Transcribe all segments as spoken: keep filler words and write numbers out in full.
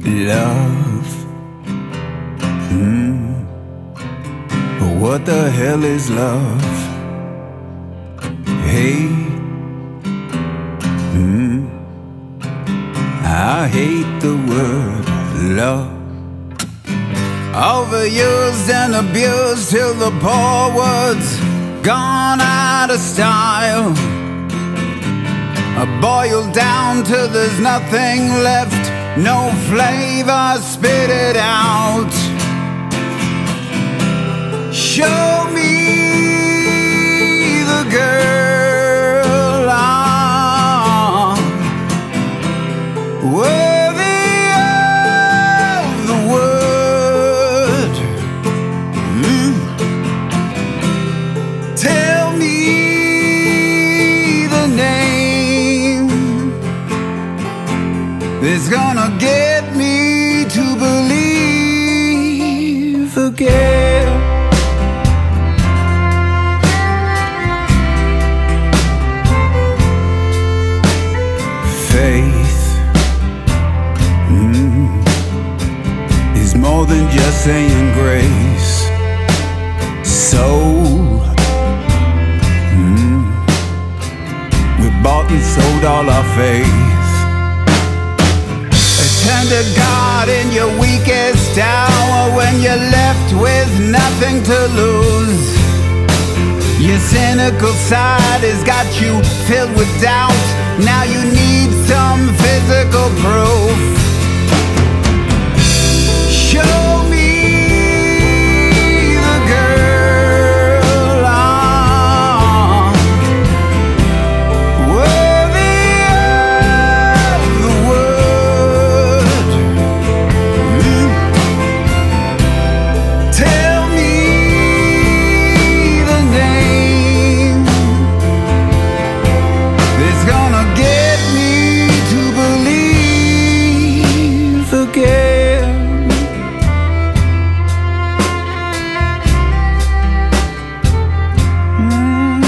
Love. Mm. What the hell is love? Hey. Mm. I hate the word love. Overused and abused till the poor words gone out of style. Boiled down till there's nothing left, no flavor, spit it out. Show me the girl I'm worthy of the word. Mm. Tell me the name that's gonna get me to believe again. Faith mm, is more than just saying grace. Soul, mm, we bought and sold all our faith. Turn to God in your weakest hour, when you're left with nothing to lose. Your cynical side has got you filled with doubt. Now you need some physical proof. Show me the girl I'm worthy of the word. Mm. Tell me the name that's gonna get me to believe again. Mm.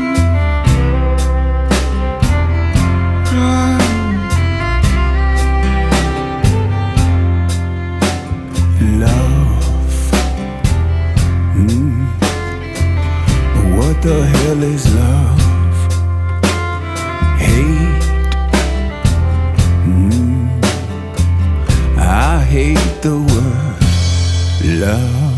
Love. Mm. What the hell is love? Hate. Mm. I hate the word love.